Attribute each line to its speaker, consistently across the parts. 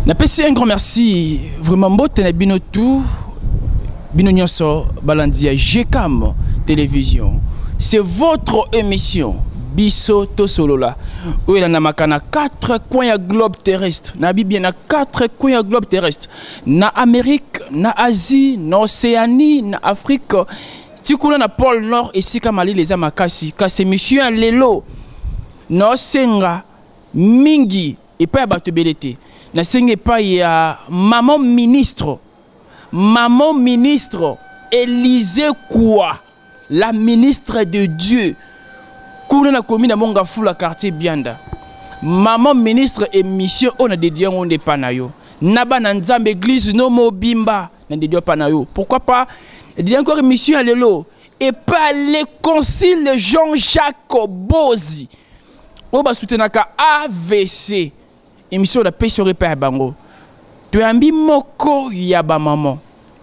Speaker 1: N'appelle un grand merci vraiment beau bino tout bino nyonso balandia GCAM télévision. C'est votre émission Biso to Solola. Où il en a makana 4 coins à globe terrestre. Na Bibi na 4 coins à globe terrestre. Na Amérique, na Asie, na Océanie, na Afrique. Tu connais na pôle Nord et si kamali les amakasi. Kasse monsieur lelo. Na senga mingi et pas bato belete. Na senga pas ya maman ministre. Maman ministre Élisée quoi? La ministre de Dieu. Kuna na commune monga fula quartier Bianda. Maman ministre émission on a dédié on de panayo. Naba na nzambe église no mobimba na dédié panayo. Pourquoi pas dédié encore émission à lelo et pas les concile Jean-Jacques Bozi. Oba soutenaka AVC. Émission de paix sur repère bango. Tu ambi moko ya ba maman.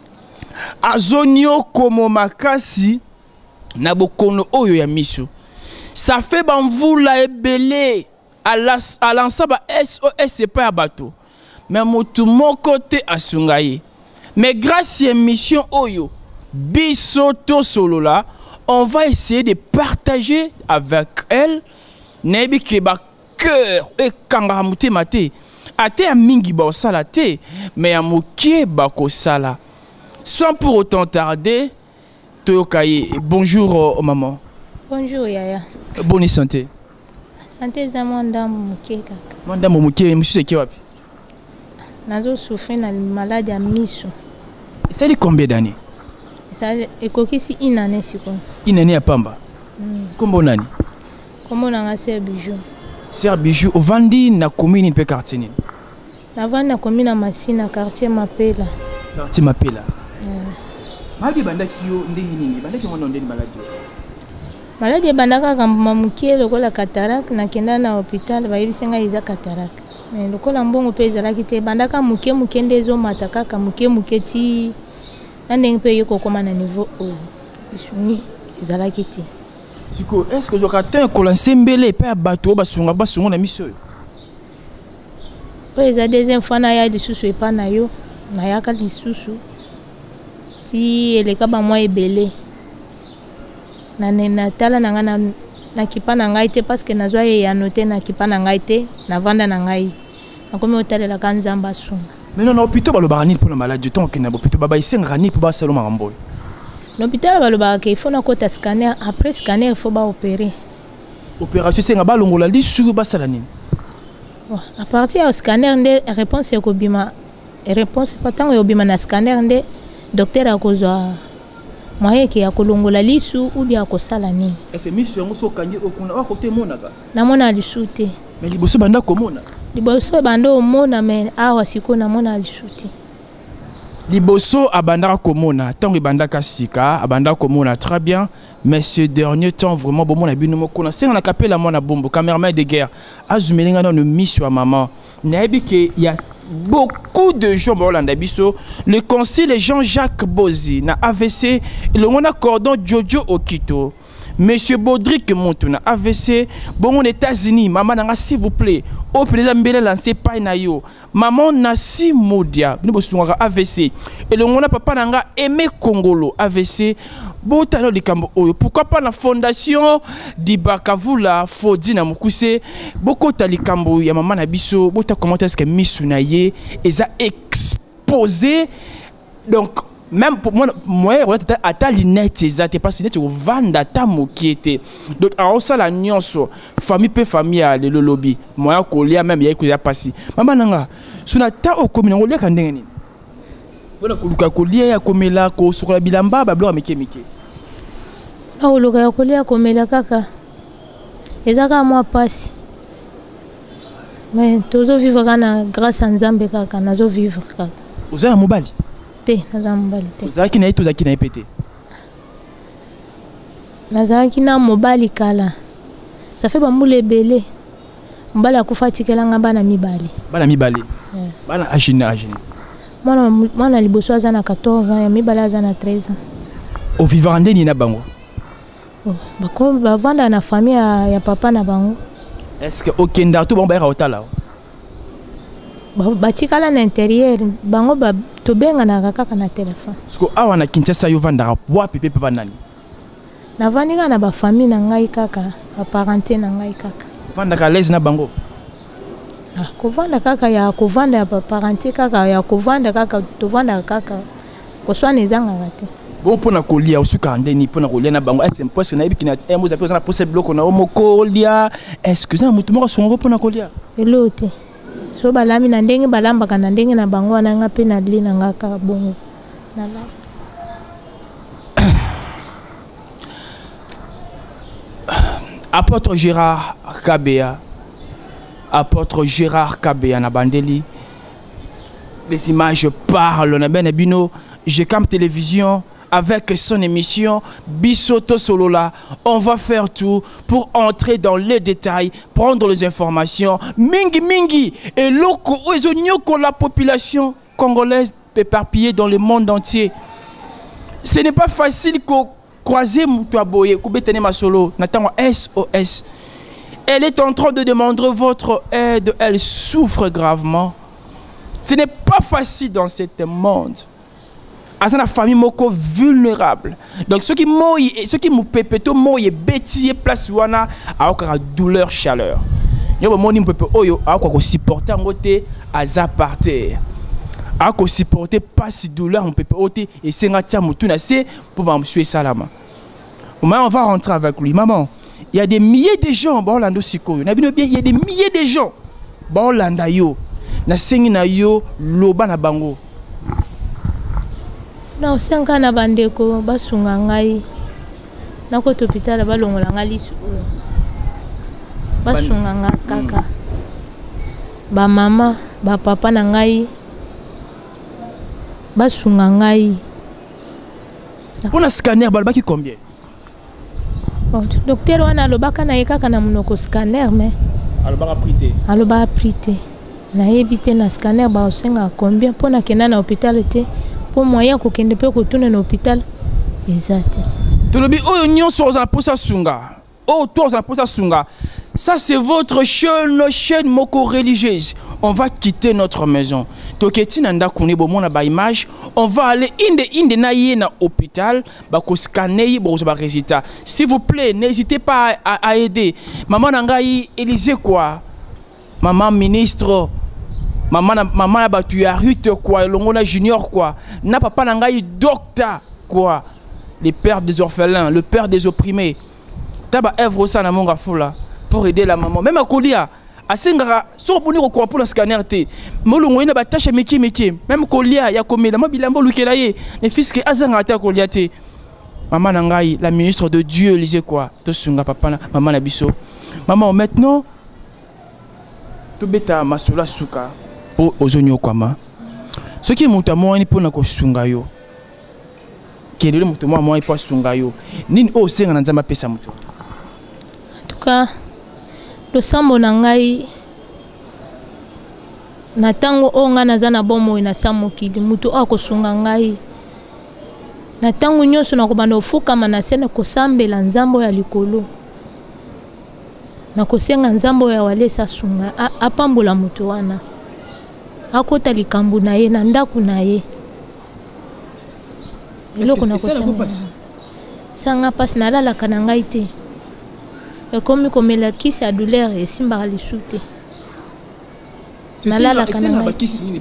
Speaker 1: Azonio komo makasi na bokono oyo ya miso. Ça fait banvoula ebele à l'ensemble SOS pas à bateau. Mais motu mon côté à sungaye. Mais grâce à mission oyo Biso to Solola, on va essayer de partager avec elle nebi ke ba cœur et kangaramute mate. Ate a mingi ba osala te, mais a mokie ba ko sala. Sans pour autant tarder, Toyokaye, bonjour maman.
Speaker 2: Bonjour Yaya.
Speaker 1: Bonne santé.
Speaker 2: Santé za mwanda muke kaka.
Speaker 1: Mwanda muke monsieur c'est wapi?
Speaker 2: Nazo souffrir na maladie à miso.
Speaker 1: Ça dit combien d'années?
Speaker 2: Ça ekokisi une année siko.
Speaker 1: Une année à Pamba. Combien d'années?
Speaker 2: Comment on a Ser Bijou?
Speaker 1: Ser Bijou au Vandi na commune pe quartier ni.
Speaker 2: Na Vandi na commune Masina quartier Mapela.
Speaker 1: Quartier Mapela. Maladie banda kiyo ndenge nini? Banda kiyo ndenge maladie.
Speaker 2: Maladie bandaka kamba mukie lokola cataracte na kenda na hôpital ba yibisenga iza cataracte. Mais lokola mbongo pe ezalaki te bandaka mukie mukie ndezo mataka ka mukie mukie ti na ndenge pe yoko koma na niveau oyo. Isuni ezalaki te.
Speaker 1: Siko est-ce que je ratin ko la sembele pe bato basunga na miso?
Speaker 2: O eza deuxième fois na ya lisusu epa na yo na yaka lisusu. Ti eleka ba mwa ebele. Na tala na nga na kipa na ngai te parce que nazwa ye ya noter na kipa na ngai te na vanda na ngai nakomi otalela ka nzamba sunga. Mais
Speaker 1: non hôpital balobaka nini pour la maladie tant que na hôpital baba isenga nini pour ba salon marambo.
Speaker 2: L'hôpital balobaka ke il faut na kota scanner après scanner il faut ba opérer.
Speaker 1: Opération senga ba longola lisu ba sala nini?
Speaker 2: À partir du scanner nde réponse ya kobima réponse pas tant yo bima na scanner nde docteur akozwa moyen ki ya kolongola lisu ou bien akosala nini.
Speaker 1: Est-ce mission ngo so kanje okuna wa côté monaka?
Speaker 2: Na mona lisu te.
Speaker 1: Mais liboso banda komona.
Speaker 2: Liboso banda omona mais awa siko na mona lisu te.
Speaker 1: Liboso abanda komona, tant ibanda kasika, abanda komona très bien, mais ce dernier temps vraiment bon mona bino moko na senga na kapela mona bombo cameraman de guerre. Azumelinga na no mission à maman. Nayebi ke ya beaucoup de gens bolanda biso le concile Jean-Jacques Bozi na AVC le on a cordon Jojo Okito. Monsieur Baudric Montuna AVC bon aux États-Unis maman nanga s'il vous plaît au président mbele lancé pa na yo maman Nasi Modia bino bosunga AVC et le on a papa nanga Aimé Kongolo AVC botalo likambo oyo pourquoi pas la fondation Dibakavula Fodi na Mukuse boko talikambo ya maman na biso bota comment est-ce que misunaye eza exposé donc même pour moi on a ta linette exacte parce que tu vanda ta mokiete donc alors ça la nyonso famille pe famille à le lobby moi kolia même ya ko ya passi maman nanga suna ta o commune on lia ka ndenge ni bona kuluka kolia ya komela ko sukola bilamba ba blo mike na
Speaker 2: oluka ya kolia komela kaka ezaka moi passi mais tozo vivre kana grâce à Nzambe kaka nazo vivre kaka
Speaker 1: uzana mobali
Speaker 2: te naza mobali te
Speaker 1: uzaki na ito zaki na epete
Speaker 2: nazaki na mobali kala ça fait ba mule belé mobali akufa tikelanga bana mibali bana agina mwana liboso aza na 14 ans ya mibali aza na 13 ans
Speaker 1: au vivant ndeni na bango
Speaker 2: bako bavanda na famille ya papa na bango
Speaker 1: est-ce que okenda to bon ba ra otala
Speaker 2: batikala na intérieur bango tobenganaka kaka na téléphone.
Speaker 1: Parce que awa na Kinshasa yo vandaka wapi pe papa nani?
Speaker 2: Navandika na bafamille na ngai kaka, baparenté na ngai kaka.
Speaker 1: Vandaka l'aise na bango?
Speaker 2: Kovanda kaka ya kovanda ya baparenté kaka ya kovanda kaka tovanda kaka koswana ezangaka te.
Speaker 1: Bon pona kolia osuka ndeni pona kolia na bango est impossible na yebiki na emoza pe na poser bloc na omokolia. Est-ce que ça mutu moko songo pona kolia?
Speaker 2: Elote. So balami na ndenge balambaka na ndenge na bango wana nga pe na li na ngaka bongo. Nala.
Speaker 1: Apôtre Gérard Kabea. Apôtre Gérard Kabea na bandeli. Les images parlent na ben bino. Je Camp Télévision avec son émission Bisoto Solola. On va faire tout pour entrer dans les détails, prendre les informations. Mingi mingi et loko oezonyoko la population congolaise éparpillée dans le monde entier. Ce n'est pas facile que croiser Moutouaboye, Koubetene Masolo, Nathan SOS. Elle est en train de demander votre aide. Elle souffre gravement. Ce n'est pas facile dans ce monde. À la famille moko vulnérable. Donc ceux qui m'ont pépeto moye bêtier place wana a encore douleur chaleur. Yo moni mpepe oyo a quoi supporter ngote aza par terre. A quoi supporter pas si douleur mon pepe ote et senga tia mutuna c'est pour m'amsuer salama. On va rentrer avec lui. Maman, il y a des milliers de gens ba Orlando sikoyo. Na bino bien il y a des milliers de gens ba Orlando yo. Na sengi na yo loba na bango.
Speaker 2: Na osenga na bandeko basunga ngai na ko hôpital balongola ngai lisu basunga nga kaka ba mama ba papa na ngai basunga ngai.
Speaker 1: Pour la scanner balbaki combien?
Speaker 2: Bon, docteur wana alobaka na yekaka na monoko scanner mais alobaka prité na yebite na scanner ba osenga combien pour na kena na hôpital te. Pour moyen ko kende pe ko tourner na hôpital exact.
Speaker 1: Tolobi oyo nyonso za posa sunga. Oh toi za posa sunga. Ça c'est votre chaîne moko religieuse. On va quitter notre maison. Toketi nanda kuni bomo na ba image, on va aller inde na ye na hôpital ba ko scanner bo ba résultat. S'il vous plaît, n'hésitez pas à aider. Maman nangai Élysée quoi? Maman ministre Maman batu ya Ruth quoi, Longona Junior quoi, na papa nangai docteur quoi, le père des orphelins, le père des opprimés. Taba œuvre ça na monga foula pour aider la maman. Même à Kolia, à Sengara, so boni ko pour le scanner té. Molongo ina ba tâche métier. Même Kolia ya komela ma bilambo lukela ye. Les fils que azanga ta Kolia té. Maman nangai, la ministre de Dieu, lisez quoi, to sunga papa maman na biso. Maman maintenant to beta masula suka. Ozonyo kwama ce qui muta mo ni pona ko sunga yo kelele mutu mo ipo sunga yo nini o senga na nzamba pesa mutu
Speaker 2: en tout cas le sambo na ngai na tango o nga naza na bomo ina samokili mutu o ko sunga ngai na tango nyonso na ko bana ofuka manasena ko sambela nzambo ya likolo na ko senga nzambo ya wale sa sunga apambola mutu wana akota likambu na ye na ndaku na ye. Eloko na kosenga sanga pasi na lala kana ngai te ekomi komela kisi ya douleur esimbaka lisu te na lala kana ngai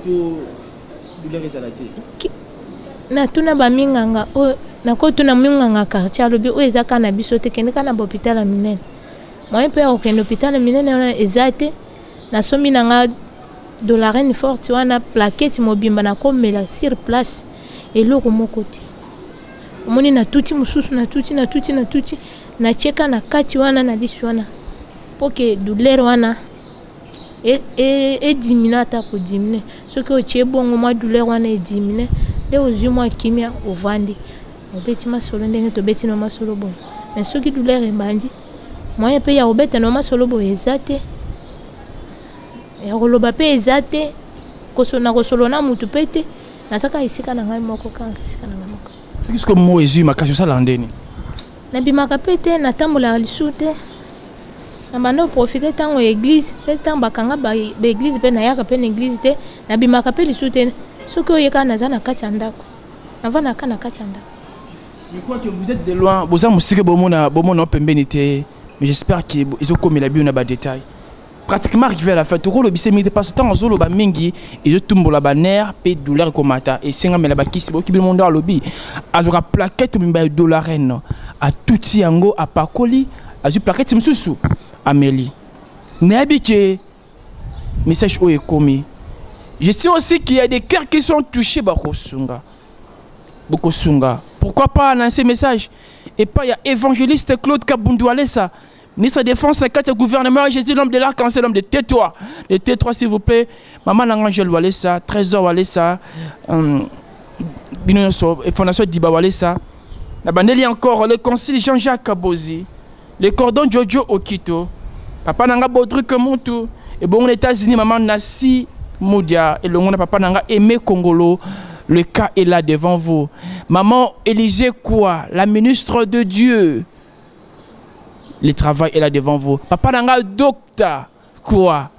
Speaker 2: na tuna baminganga nako tuna minganga quartier alobi oyo eza kana biso te kende kana hôpital ya minene moyen mpe ya kokende hôpital ya minene wana eza te nasomi nanga de la reine forte wana plaquette mobimba na komela sur place eloko moko te omoni na tuti mususu na tuti na cheka na kati wana na lisu wana poke douleur wana e diminue ata ko diminue soki otie bongo mwa douleur wana e diminue nde ozwi mwa kimia ovandi obeti masolo ndenge tobeti no masolo bongo mais soki douleur ebandi moyen mpe ya obeta no masolo bongo eza te ya koloba pe eza te kosolo na mutu pe te nasaka isika na ngai moko kanga isika na ngai moko
Speaker 1: soki siko mo ezwi makasi osala ndeni
Speaker 2: nabimaka pe te natambola lisu te na bando profiter tango église pe tango bakanga ba église pe na yaka pe na église te na bimaka pe lisute soki oyeka na za na kati ya ndako na vana ka na kati ya ndako.
Speaker 1: Je crois que vous êtes de loin boza musike bomona pembeni te mais j'espère que ils ont commis la bio na ba détail pratiquement arrivé à la fin toko lobise mi te passe temps zolo ba mingi et je tumbo la nerf pe douleur komata et senga mela ba kisi bo kibi monde lobi azoka plaquette mimba dollar ren a touti yango a pakoli azu plaquette msusu Amélie n'habite message où est commis. Je sais aussi qu'il y a des cœurs qui sont touchés Bakosunga. Pourquoi pas lancer message? Et pas il y a évangéliste Claude Kabundu Alessa, ministre de la Défense, le 4 gouvernement, Jésus l'homme de l'arc-en-ciel, l'homme de T3. Le T3 s'il vous plaît. Maman Langangel Walessa, Trésor Walessa, Fondation Diba Walessa. La bandeli encore le concile Jean-Jacques Kabozi, le cordon Jojo Okito. Papa nanga Baudruc Montou. Et bon, aux États-Unis, maman Nassi Moudia. Et le monde papa nanga Aimé Congolo. Le cas est là devant vous. Maman Élisée quoi? La ministre de Dieu. Le travail est là devant vous. Papa nanga docteur quoi?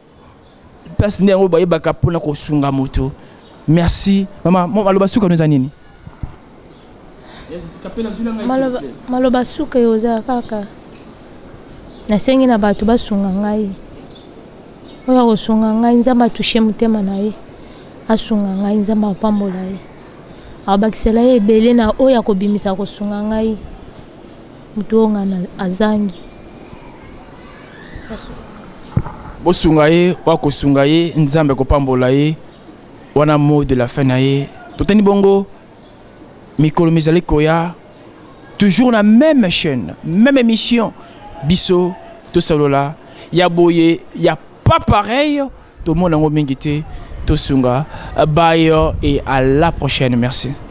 Speaker 1: Merci. Maman, malobasuka nous anini.
Speaker 2: Malobasuka yoza kaka. Nasengi na bato basunga ngai. Oya kosunga ngai nzamba toucher mutema na ye. Asunga ngai nzamba pambola ye. Abakisela ye ebele na oya kobimisa kosunga ngai. Mutonga na azangi.
Speaker 1: Bosunga ye, wakosunga ye, nzamba kopambola ye. Wana mot de la fin na ye. Toteni bongo mikolo mizali koya. Toujours la même chaîne, même émission. Bisso, tout ça là, ya boye, ya pas pareil. Tout le monde a mingité, tout sunga. Bye et à la prochaine, merci.